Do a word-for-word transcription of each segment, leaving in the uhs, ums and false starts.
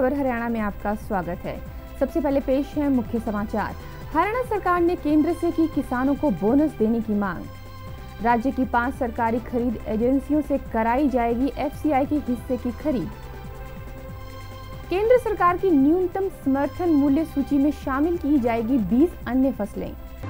खबर हरियाणा में आपका स्वागत है। सबसे पहले पेश है मुख्य समाचार। हरियाणा सरकार ने केंद्र से की किसानों को बोनस देने की मांग। राज्य की पांच सरकारी खरीद एजेंसियों से कराई जाएगी एफसीआई के हिस्से की खरीद। केंद्र सरकार की न्यूनतम समर्थन मूल्य सूची में शामिल की जाएगी बीस अन्य फसलें।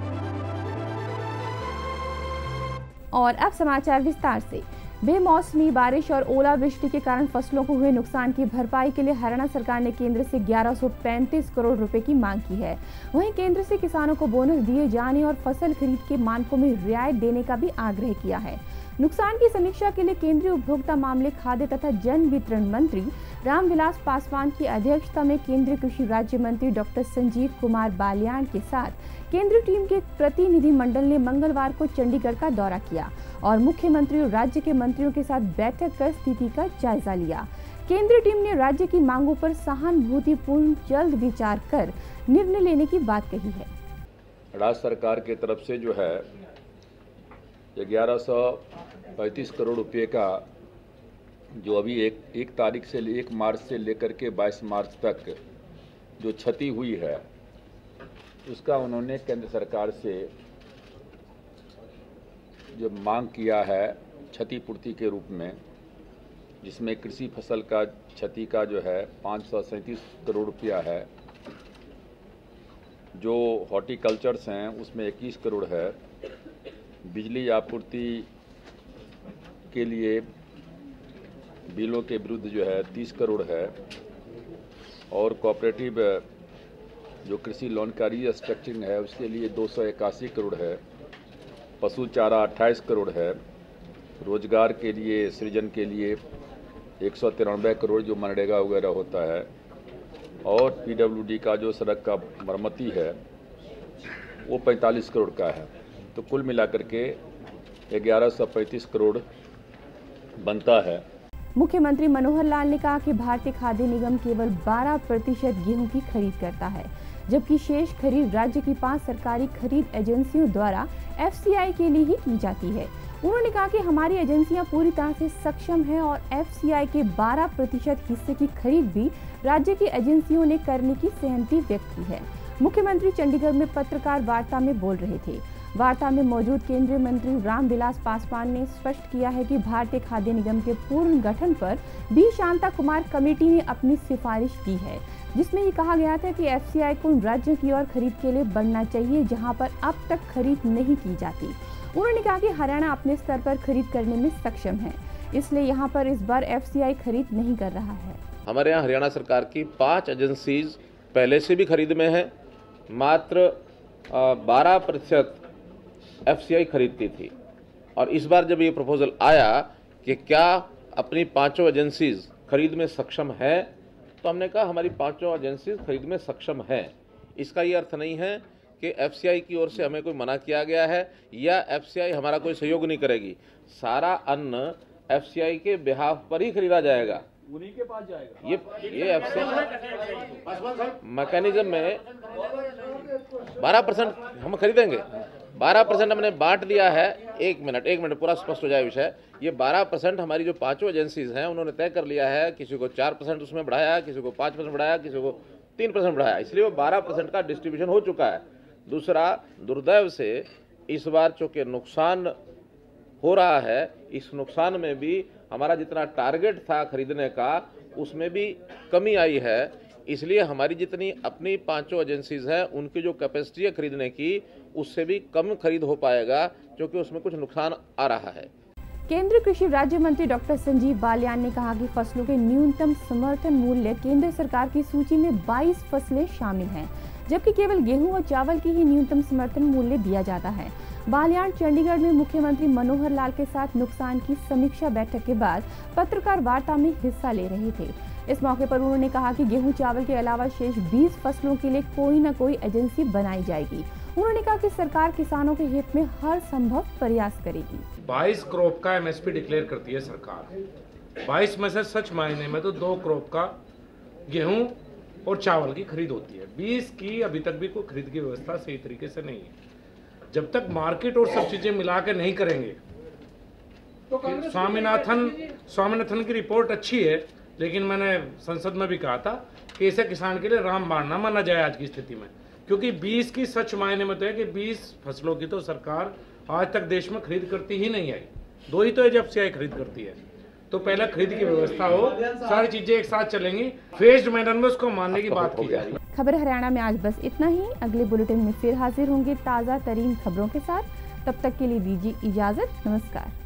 और अब समाचार विस्तार से। बेमौसमी बारिश और ओलावृष्टि के कारण फसलों को हुए नुकसान की भरपाई के लिए हरियाणा सरकार ने केंद्र से ग्यारह सौ पैंतीस करोड़ रुपए की मांग की है। वहीं केंद्र से किसानों को बोनस दिए जाने और फसल खरीद के मानकों में रियायत देने का भी आग्रह किया है। नुकसान की समीक्षा के लिए केंद्रीय उपभोक्ता मामले, खाद्य तथा जन वितरण मंत्री रामविलास पासवान की अध्यक्षता में केंद्रीय कृषि राज्य मंत्री डॉक्टर संजीव कुमार बालियान के साथ केंद्रीय टीम के प्रतिनिधि मंडल ने मंगलवार को चंडीगढ़ का दौरा किया और मुख्यमंत्री और राज्य के मंत्रियों के साथ बैठक कर स्थिति का जायजा लिया। केंद्रीय टीम ने राज्य की मांगों पर सहानुभूतिपूर्ण जल्द विचार कर निर्णय लेने की बात कही है। राज्य सरकार की तरफ से जो है ग्यारह सौ पैंतीस करोड़ रुपए का जो अभी एक एक तारीख से एक मार्च से लेकर के बाईस मार्च तक जो क्षति हुई है उसका उन्होंने केंद्र सरकार से जो मांग किया है क्षतिपूर्ति के रूप में, जिसमें कृषि फसल का क्षति का जो है पाँच सौ सैंतीस करोड़ रुपया है, जो हॉर्टिकल्चर्स हैं उसमें इक्कीस करोड़ है, बिजली आपूर्ति के लिए बिलों के विरुद्ध जो है तीस करोड़ है और कोऑपरेटिव जो कृषि लोन का रीस्ट्रक्चरिंग है उसके लिए दो सौ इक्यासी करोड़ है, पशु चारा अट्ठाईस करोड़ है, रोजगार के लिए सृजन के लिए एक सौ तिरानवे करोड़ जो मनरेगा वगैरह होता है और पीडब्ल्यूडी का जो सड़क का मरम्मती है वो पैंतालीस करोड़ का है। तो कुल मिलाकर के ग्यारह सौ पैंतीस करोड़ बनता है। मुख्यमंत्री मनोहर लाल ने कहा कि भारतीय खाद्य निगम केवल बारह प्रतिशत गेहूं की खरीद करता है, जबकि शेष खरीद राज्य की पांच सरकारी खरीद एजेंसियों द्वारा एफसीआई के लिए ही की जाती है। उन्होंने कहा कि हमारी एजेंसियां पूरी तरह से सक्षम हैं और एफसीआई के बारह प्रतिशत हिस्से की खरीद भी राज्य की एजेंसियों ने करने की सहमति व्यक्त की है। मुख्यमंत्री चंडीगढ़ में पत्रकार वार्ता में बोल रहे थे। वार्ता में मौजूद केंद्रीय मंत्री रामविलास पासवान ने स्पष्ट किया है कि भारतीय खाद्य निगम के पूर्ण गठन पर बी शांता कुमार कमेटी ने अपनी सिफारिश की है, जिसमें ये कहा गया था कि एफसीआई को उन राज्यों की ओर खरीद के लिए बढ़ना चाहिए जहां पर अब तक खरीद नहीं की जाती। उन्होंने कहा कि हरियाणा अपने स्तर पर खरीद करने में सक्षम है, इसलिए यहाँ पर इस बार एफसीआई खरीद नहीं कर रहा है। हमारे यहाँ हरियाणा सरकार की पाँच एजेंसीज पहले से भी खरीद में है, मात्र बारह प्रतिशत एफसीआई खरीदती थी और इस बार जब ये प्रपोजल आया कि क्या अपनी पांचों एजेंसीज खरीद में सक्षम है, तो हमने कहा हमारी पांचों एजेंसीज खरीद में सक्षम है। इसका ये अर्थ नहीं है कि एफसीआई की ओर से हमें कोई मना किया गया है या एफसीआई हमारा कोई सहयोग नहीं करेगी। सारा अन्न एफसीआई के बिहाफ पर ही खरीदा जाएगा, उन्हीं के पास जाएगा। ये ये एफसीआई मैकेनिज्म में बारह परसेंट हम खरीदेंगे, बारह परसेंट हमने बांट दिया है। एक मिनट एक मिनट पूरा स्पष्ट हो जाए विषय। ये बारह परसेंट हमारी जो पांचों एजेंसीज हैं उन्होंने तय कर लिया है, किसी को चार परसेंट उसमें बढ़ाया, किसी को पाँच परसेंट बढ़ाया, किसी को तीन परसेंट बढ़ाया, इसलिए वो बारह परसेंट का डिस्ट्रीब्यूशन हो चुका है। दूसरा, दुर्दैव से इस बार चूंकि नुकसान हो रहा है, इस नुकसान में भी हमारा जितना टारगेट था खरीदने का उसमें भी कमी आई है। इसलिए हमारी जितनी अपनी पांचों एजेंसीज हैं उनकी जो कैपेसिटी है खरीदने की उससे भी कम खरीद हो पाएगा, क्योंकि उसमें कुछ नुकसान आ रहा है। केंद्रीय कृषि राज्य मंत्री डॉक्टर संजीव बालियान ने कहा कि फसलों के न्यूनतम समर्थन मूल्य केंद्र सरकार की सूची में बाईस फसलें शामिल हैं, जबकि केवल गेहूं और चावल की ही न्यूनतम समर्थन मूल्य दिया जाता है। बालियान चंडीगढ़ में मुख्यमंत्री मनोहर लाल के साथ नुकसान की समीक्षा बैठक के बाद पत्रकार वार्ता में हिस्सा ले रहे थे। इस मौके पर उन्होंने कहा कि गेहूं चावल के अलावा शेष बीस फसलों के लिए कोई न कोई एजेंसी बनाई जाएगी। उन्होंने कहा कि सरकार किसानों के हित में हर संभव प्रयास करेगी। बाईस क्रॉप का एमएसपी डिक्लेयर करती है सरकार। बाईस में से सच मायने में तो दो क्रॉप का गेहूं और चावल की खरीद होती है। बीस की अभी तक भी कोई खरीद की व्यवस्था सही तरीके से नहीं है। जब तक मार्केट और सब चीजें मिला के नहीं करेंगे तो स्वामीनाथन स्वामीनाथन की रिपोर्ट अच्छी है, लेकिन मैंने संसद में भी कहा था कि इसे किसान के लिए रामबाण ना माना जाए आज की स्थिति में, क्योंकि बीस की सच मायने में तो है कि बीस फसलों की तो सरकार आज तक देश में खरीद करती ही नहीं आई। दो ही तो एफसीआई खरीद करती है। तो पहले खरीद की व्यवस्था हो, सारी चीजें एक साथ चलेंगी, फेज्ड मैनर में उसको मानने की बात की जाए। खबर हरियाणा में आज बस इतना ही। अगले बुलेटिन में फिर हाजिर होंगे ताज़ा तरीन खबरों के साथ। तब तक के लिए दीजिए इजाजत। नमस्कार।